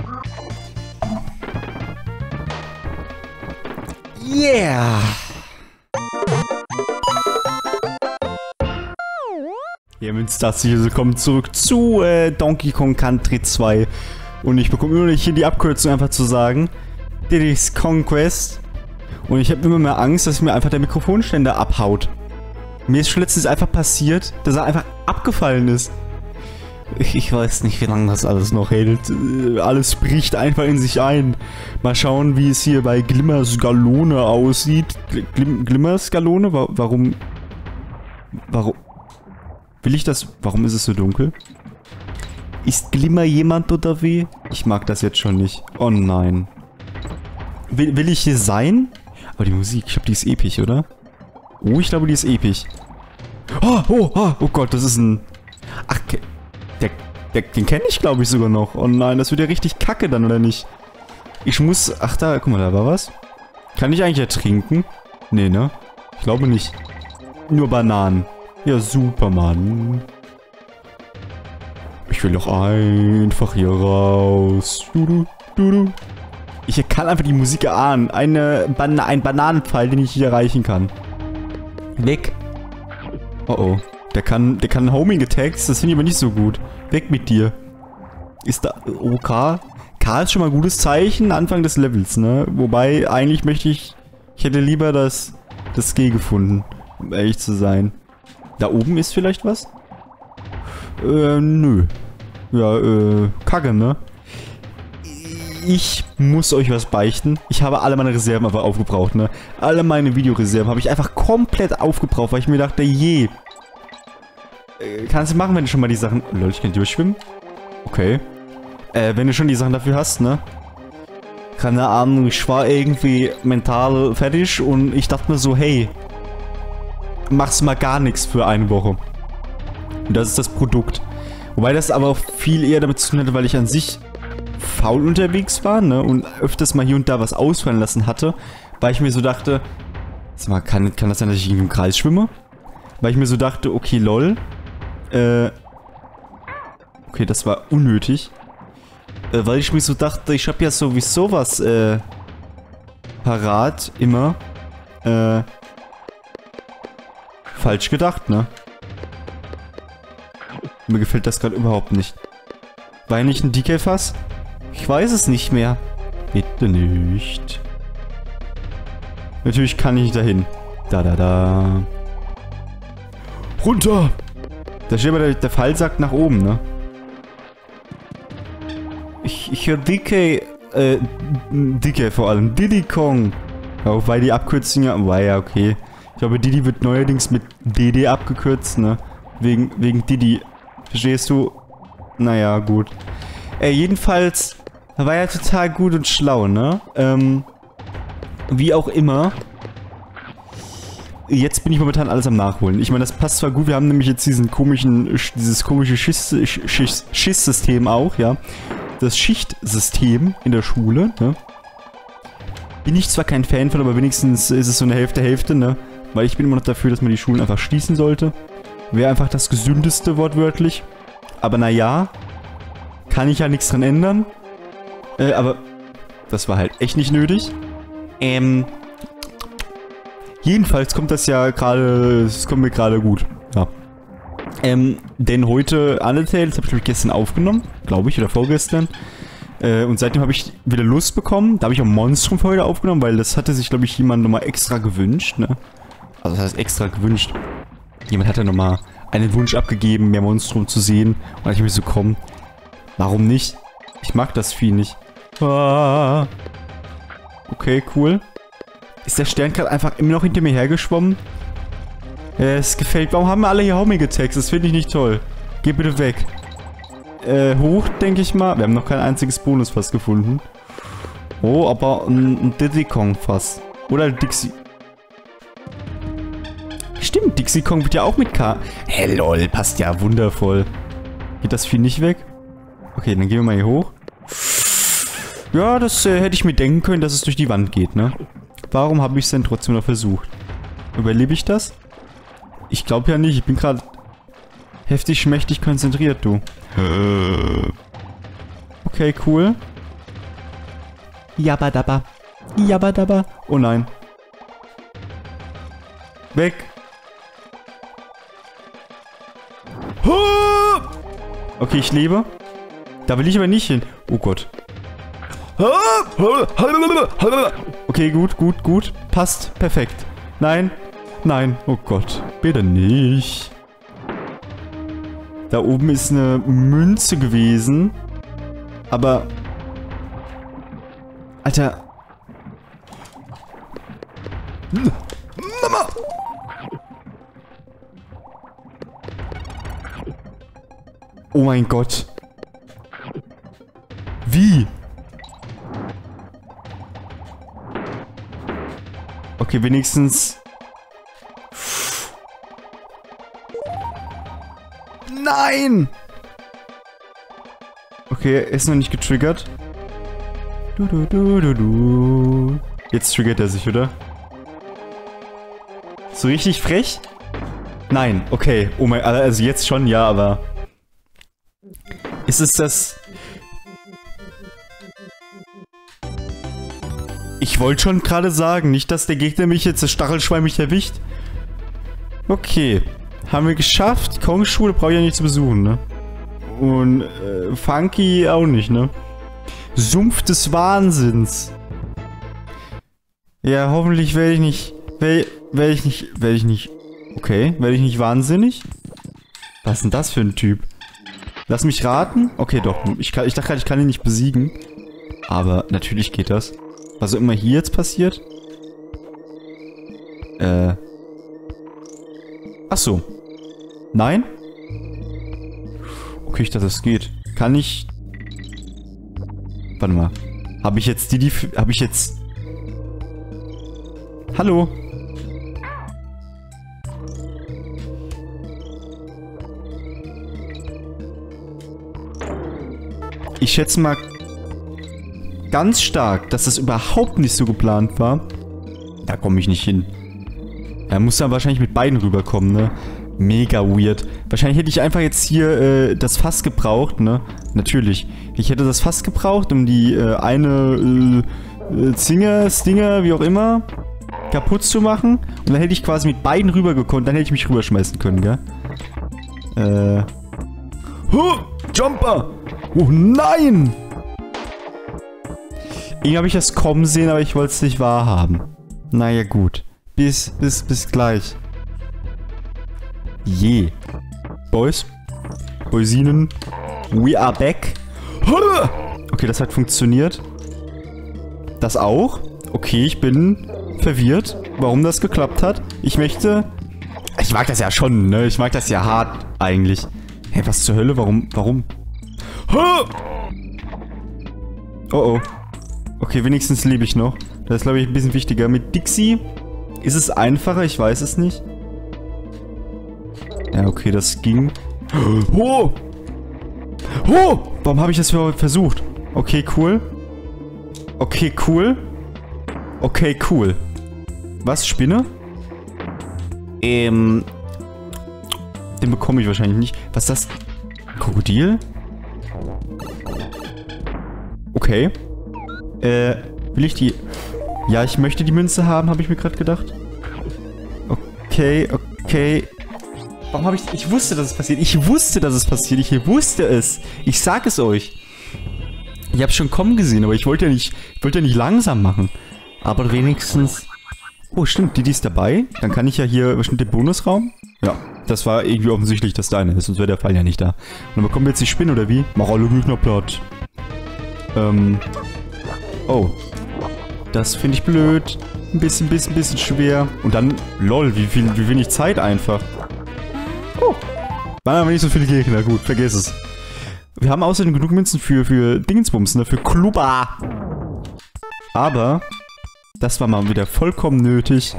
Yeah! Ja, herzlich willkommen zurück zu Donkey Kong Country 2. Und ich bekomme immer nicht hier die Abkürzung einfach zu sagen. Diddy's Conquest. Und ich habe immer mehr Angst, dass mir einfach der Mikrofonständer abhaut. Mir ist schon letztens einfach passiert, dass er einfach abgefallen ist. Ich weiß nicht, wie lange das alles noch hält. Alles bricht einfach in sich ein. Mal schauen, wie es hier bei Glimmers Galone aussieht. Glimmers Galone? Warum? Will ich das? Warum ist es so dunkel? Ist Glimmer jemand oder wie? Ich mag das jetzt schon nicht. Oh nein. Will ich hier sein? Aber die Musik, ich glaube, die ist episch, oder? Oh, ich glaube, die ist episch. Oh Gott, das ist ein... Ach, den kenne ich, glaube ich, sogar noch. Oh nein, das wird ja richtig kacke dann, oder nicht? Ich muss... Ach, da, guck mal, da war was. Kann ich eigentlich ertrinken? Nee, ne? Ich glaube nicht. Nur Bananen. Ja, super, Mann. Ich will doch einfach hier raus. Ich kann einfach die Musik erahnen. Ein Bananenpfeil, den ich hier erreichen kann. Weg. Oh. Der kann Homing Attacks, das finde ich aber nicht so gut. Weg mit dir. Ist da... Oh, K? K ist schon mal ein gutes Zeichen, Anfang des Levels, ne? Wobei, eigentlich möchte ich... Ich hätte lieber das G gefunden, um ehrlich zu sein. Da oben ist vielleicht was? Nö. Ja, Kacke, ne? Ich muss euch was beichten. Ich habe alle meine Reserven einfach aufgebraucht, ne? Alle meine Videoreserven habe ich einfach komplett aufgebraucht, weil ich mir dachte, je... kannst du machen, wenn du schon mal die Sachen... Lol, ich kann durchschwimmen? Okay. Wenn du schon die Sachen dafür hast, ne? Keine Ahnung, ich war irgendwie mental fertig und ich dachte mir so, hey... Machst mal gar nichts für eine Woche. Und das ist das Produkt. Wobei das aber auch viel eher damit zu tun hatte, weil ich an sich faul unterwegs war, ne? Und öfters mal hier und da was ausfallen lassen hatte. Weil ich mir so dachte... Sag mal, kann das sein, dass ich im Kreis schwimme? Weil ich mir so dachte, okay, lol. Okay, das war unnötig. Weil ich mir so dachte, ich habe ja sowieso was, parat, immer. Falsch gedacht, ne? Mir gefällt das gerade überhaupt nicht. War ja nicht ein DK-Fass? Ich weiß es nicht mehr. Bitte nicht. Natürlich kann ich nicht dahin. Da. Runter! Da steht aber der Fallsack nach oben, ne? Ich höre DK, DK vor allem. Diddy Kong. Ja, wobei die Abkürzung ja... War ja, okay. Ich glaube, Diddy wird neuerdings mit DD abgekürzt, ne? Wegen Diddy. Verstehst du? Naja, gut. Jedenfalls war ja total gut und schlau, ne? Wie auch immer. Jetzt bin ich momentan alles am Nachholen. Ich meine, das passt zwar gut, wir haben nämlich jetzt dieses komische Schiss-System auch, ja. Das Schichtsystem in der Schule, ne? Bin ich zwar kein Fan von, aber wenigstens ist es so eine Hälfte, ne? Weil ich bin immer noch dafür, dass man die Schulen einfach schließen sollte. Wäre einfach das gesündeste, wortwörtlich. Aber naja, kann ich ja nichts dran ändern. Aber das war halt echt nicht nötig. Jedenfalls kommt das ja gerade, es kommt mir gerade gut. Ja. Denn heute Undertale, das habe ich glaube ich gestern aufgenommen, glaube ich, oder vorgestern. Und seitdem habe ich wieder Lust bekommen. Da habe ich auch Monstrum für heute aufgenommen, weil das hatte sich glaube ich jemand nochmal extra gewünscht, ne? Also das heißt extra gewünscht. Jemand hat ja nochmal einen Wunsch abgegeben, mehr Monstrum zu sehen. Und da ich mir so, komm, warum nicht? Ich mag das Vieh nicht. Ah. Okay, cool. Ist der Stern gerade einfach immer noch hinter mir hergeschwommen? Es gefällt. Warum haben wir alle hier Homing Attacks? Das finde ich nicht toll. Geh bitte weg. Hoch, denke ich mal. Wir haben noch kein einziges Bonusfass gefunden. Oh, aber ein Diddy Kong Fass. Oder Dixie. Stimmt, Dixie Kong wird ja auch mit K. Hey, lol, passt ja wundervoll. Geht das Vieh nicht weg? Okay, dann gehen wir mal hier hoch. Ja, das hätte ich mir denken können, dass es durch die Wand geht, ne? Warum habe ich es denn trotzdem noch versucht? Überlebe ich das? Ich glaube ja nicht. Ich bin gerade heftig schmächtig konzentriert, du. Okay, cool. Jabadaba. Jabadaba. Oh nein. Weg. Okay, ich lebe. Da will ich aber nicht hin. Oh Gott. Okay, gut, gut, gut. Passt. Perfekt. Nein. Nein. Oh Gott. Bitte nicht. Da oben ist eine Münze gewesen. Aber... Alter. Mama! Oh mein Gott. Wie? Okay, wenigstens... Nein! Okay, er ist noch nicht getriggert. Jetzt triggert er sich, oder? So richtig frech? Nein, okay. Oh mein, also jetzt schon, ja, aber... Ist es das... Ich wollte schon gerade sagen, nicht, dass der Gegner mich jetzt, das Stachelschwein mich erwischt. Okay. Haben wir geschafft. Kong-Schule brauche ich ja nicht zu besuchen, ne? Und Funky auch nicht, ne? Sumpf des Wahnsinns. Ja, hoffentlich werde ich nicht... Werde ich nicht... Okay, werde ich nicht wahnsinnig? Was ist denn das für ein Typ? Lass mich raten. Okay, doch. Ich dachte gerade, ich kann ihn nicht besiegen. Aber natürlich geht das. Was auch immer hier jetzt passiert. Ach so. Nein? Okay, ich dachte, das geht. Kann ich... Warte mal. Habe ich jetzt Habe ich jetzt... Hallo? Ich schätze mal ganz stark, dass das überhaupt nicht so geplant war. Da komme ich nicht hin. Er muss dann wahrscheinlich mit beiden rüberkommen, ne? Mega weird. Wahrscheinlich hätte ich einfach jetzt hier das Fass gebraucht, ne? Natürlich. Ich hätte das Fass gebraucht, um die eine Stinger, wie auch immer, kaputt zu machen. Und dann hätte ich quasi mit beiden rübergekommen. Dann hätte ich mich rüberschmeißen können, gell? Jumper! Oh nein! Irgendwie habe ich das kommen sehen, aber ich wollte es nicht wahrhaben. Naja, gut. Bis gleich. Je. Boys. Boysinen. We are back. Okay, das hat funktioniert. Das auch. Okay, ich bin verwirrt, warum das geklappt hat. Ich möchte... Ich mag das ja schon, ne? Ich mag das ja hart, eigentlich. Hä, was zur Hölle? Warum? Oh oh. Okay, wenigstens lebe ich noch. Das ist, glaube ich, ein bisschen wichtiger. Mit Dixie ist es einfacher, ich weiß es nicht. Ja, okay, das ging. Oh! Oh! Warum habe ich das versucht? Okay, cool. Okay, cool. Okay, cool. Was? Spinne? Den bekomme ich wahrscheinlich nicht. Was ist das? Krokodil? Okay. Will ich die... Ja, ich möchte die Münze haben, habe ich mir gerade gedacht. Okay, okay. Warum habe ich... Ich wusste, dass es passiert. Ich wusste, dass es passiert. Ich wusste es. Ich sag es euch. Ich habe schon kommen gesehen, aber ich wollte ja nicht langsam machen. Aber wenigstens... Oh, stimmt. Die ist dabei. Dann kann ich ja hier bestimmt den Bonusraum. Ja, das war irgendwie offensichtlich, dass deine ist. Sonst wäre der Fall ja nicht da. Und dann bekommen wir jetzt die Spinne, oder wie? Mach alle Gegner platt. Oh. Das finde ich blöd. Ein bisschen schwer. Und dann, lol, wie wenig Zeit einfach. Oh. Waren aber nicht so viele Gegner. Gut, vergiss es. Wir haben außerdem genug Münzen für Dingensbums, ne? Für Klubba. Aber das war mal wieder vollkommen nötig.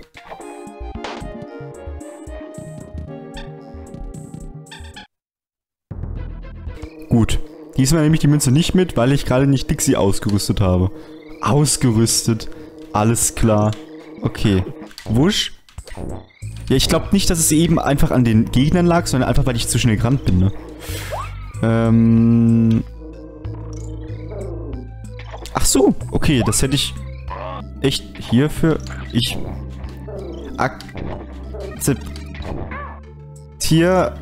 Gut. Diesmal nehme ich die Münze nicht mit, weil ich gerade nicht Dixie ausgerüstet habe. Ausgerüstet. Alles klar. Okay. Wusch. Ja, ich glaube nicht, dass es eben einfach an den Gegnern lag, sondern einfach, weil ich zu schnell gerannt bin, ne? Ach Ach so, okay, das hätte ich echt hierfür... Ich akzeptiere...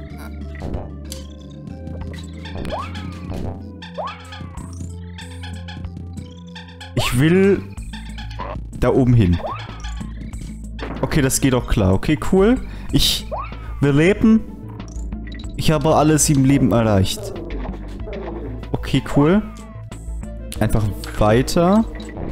Ich will da oben hin. Okay, das geht auch klar. Okay, cool. Wir leben. Ich habe alles im Leben erreicht. Okay, cool. Einfach weiter.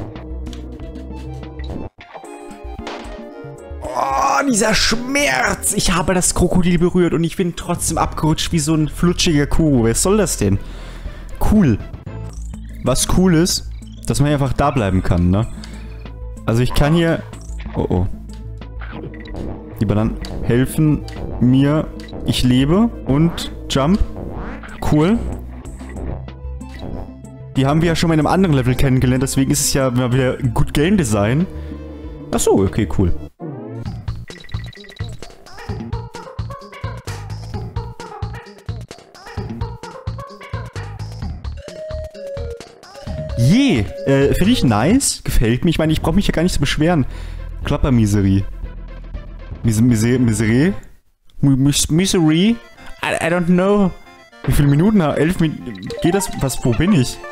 Oh, dieser Schmerz. Ich habe das Krokodil berührt und ich bin trotzdem abgerutscht wie so ein flutschiger Kuh. Was soll das denn? Cool. Was cool ist, dass man einfach da bleiben kann, ne? Also ich kann hier... Oh, oh. Die Bananen helfen mir. Ich lebe und Jump. Cool. Die haben wir ja schon mal in einem anderen Level kennengelernt, deswegen ist es ja mal wieder Good Game Design. Achso, okay, cool. Finde ich nice. Gefällt mir. Ich meine, ich brauche mich ja gar nicht zu beschweren. Klappermiserie. Miserie? Misery? I don't know. Wie viele Minuten haben? 11 Minuten? Geht das? Was? Wo bin ich?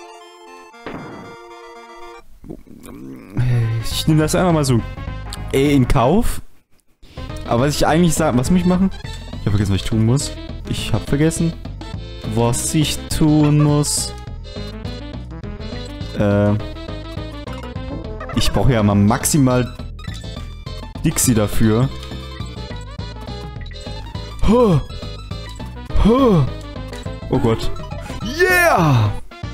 Ich nehme das einfach mal so in Kauf. Aber was ich eigentlich sagen... Was muss ich machen? Ich habe vergessen, was ich tun muss. Ich habe vergessen, was ich tun muss. Ich brauche ja mal maximal Dixie dafür. Oh Gott. Yeah!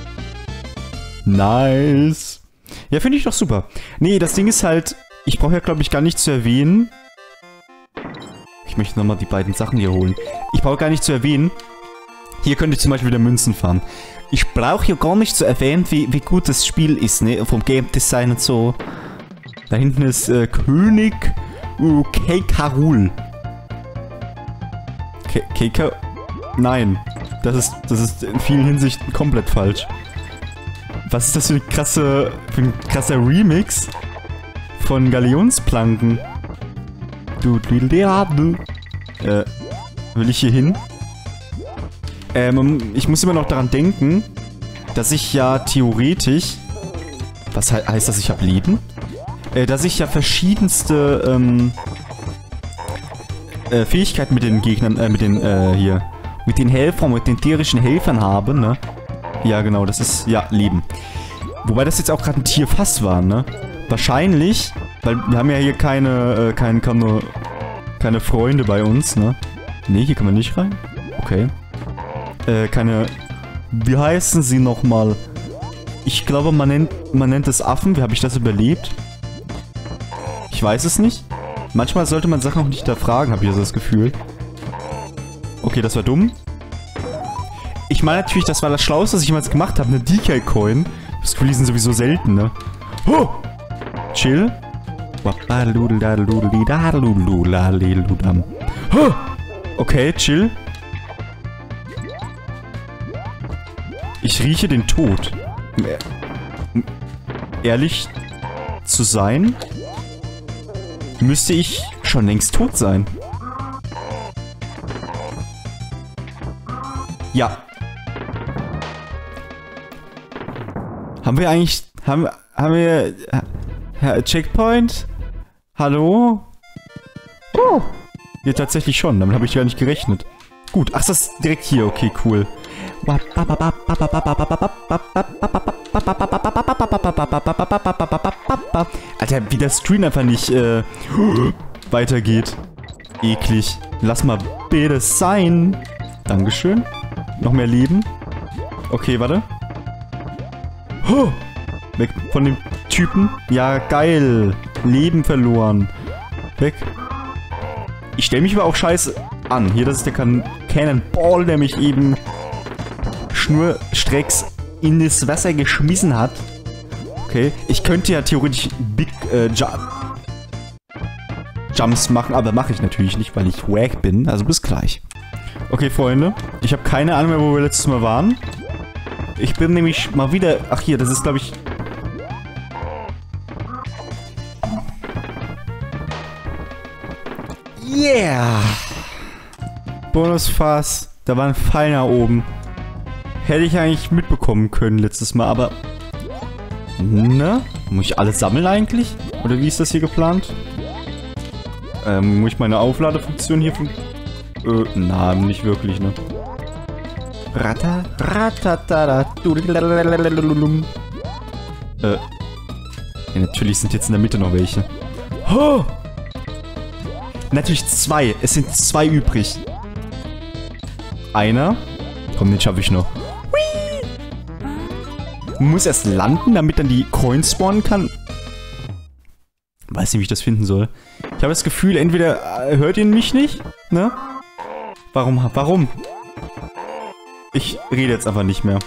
Nice. Ja, finde ich doch super. Nee, das Ding ist halt, ich brauche ja, glaube ich, gar nicht zu erwähnen. Ich möchte nochmal die beiden Sachen hier holen. Ich brauche gar nicht zu erwähnen. Hier könnte ich zum Beispiel wieder Münzen fahren. Ich brauche ja gar nicht zu erwähnen, wie gut das Spiel ist, ne? Vom Game Design und so. Da hinten ist König K.K. K.K. Nein. Das ist in vielen Hinsichten komplett falsch. Was ist das für ein krasser Remix von Galionsplanken? Will ich hier hin? Ich muss immer noch daran denken, dass ich ja theoretisch... Was heißt das, ich habe Leben? Dass ich ja verschiedenste Fähigkeiten mit den Gegnern, mit den Helfern, mit den tierischen Helfern habe, ne? Ja, genau, das ist, ja, Leben. Wobei das jetzt auch gerade ein Tierfass war, ne? Wahrscheinlich, weil wir haben ja hier keine Freunde bei uns, ne? Ne, hier kann man nicht rein. Okay. Wie heißen sie nochmal? Ich glaube, man nennt es Affen. Wie habe ich das überlebt? Ich weiß es nicht. Manchmal sollte man Sachen auch nicht hinterfragen, habe ich so das Gefühl. Okay, das war dumm. Ich meine natürlich, das war das Schlauste, was ich jemals gemacht habe. Eine DK-Coin. Das Gefühl, die sind sowieso selten, ne? Oh! Chill. Okay, chill. Ich rieche den Tod. Ehrlich zu sein, müsste ich schon längst tot sein. Ja. Haben wir eigentlich... Haben wir... Checkpoint? Hallo? Oh. Ja, tatsächlich schon. Damit habe ich gar nicht gerechnet. Gut. Ach, das ist direkt hier. Okay, cool. Alter, wie der Screen einfach nicht weitergeht. Eklig. Lass mal bitte sein. Dankeschön. Noch mehr Leben. Okay, warte. Weg von dem Typen. Ja, geil. Leben verloren. Weg. Ich stelle mich aber auch scheiße an. Hier, das ist der Cannonball, der mich eben schnurstracks in das Wasser geschmissen hat. Okay. Ich könnte ja theoretisch Big Jumps machen, aber mache ich natürlich nicht, weil ich wack bin. Also bis gleich. Okay, Freunde. Ich habe keine Ahnung mehr, wo wir letztes Mal waren. Ich bin nämlich mal wieder... Ach hier, das ist, glaube ich... Yeah! Bonusfass. Da war ein Pfeil nach oben. Hätte ich eigentlich mitbekommen können letztes Mal, aber... Ne? Muss ich alles sammeln eigentlich? Oder wie ist das hier geplant? Muss ich meine Aufladefunktion hier von... na, nicht wirklich, ne? Ja, natürlich sind jetzt in der Mitte noch welche. Oh! Natürlich 2. Es sind 2 übrig. Einer. Komm, den schaffe ich noch. Hui! Muss erst landen, damit dann die Coins spawnen kann. Weiß nicht, wie ich das finden soll. Ich habe das Gefühl, entweder hört ihr mich nicht, ne? Warum? Ich rede jetzt einfach nicht mehr.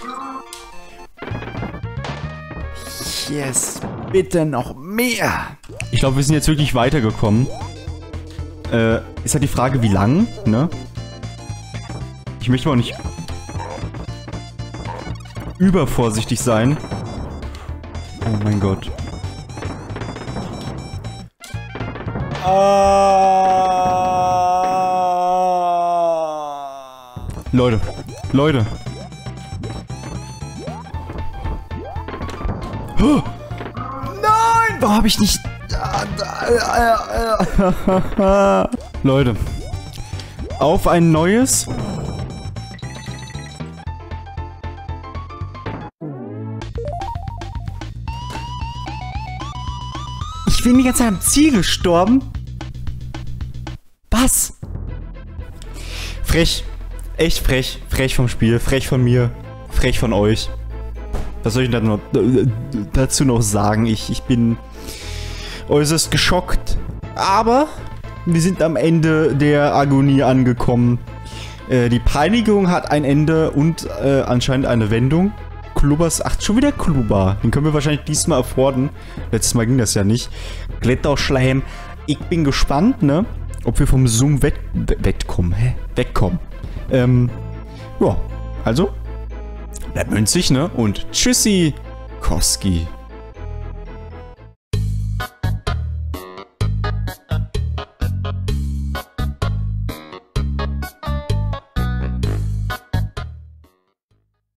Yes, bitte noch mehr. Ich glaube, wir sind jetzt wirklich weitergekommen. Ist halt die Frage, wie lang, ne? Ich möchte auch nicht übervorsichtig sein. Oh mein Gott. Leute. Oh. Nein! Warum habe ich nicht... Leute. Auf ein neues... Ich bin die ganze Zeit am Ziel gestorben. Was? Frech. Echt frech. Frech vom Spiel. Frech von mir. Frech von euch. Was soll ich denn dazu noch sagen? Ich bin äußerst geschockt. Aber wir sind am Ende der Agonie angekommen. Die Peinigung hat ein Ende und anscheinend eine Wendung. Klubbers, ach, schon wieder Klubber. Den können wir wahrscheinlich diesmal afforden. Letztes Mal ging das ja nicht. Kletterschleim. Ich bin gespannt, ne? Ob wir vom Zoom wegkommen. Ja, also, bleibt münzig, ne? Und tschüssi, Koski.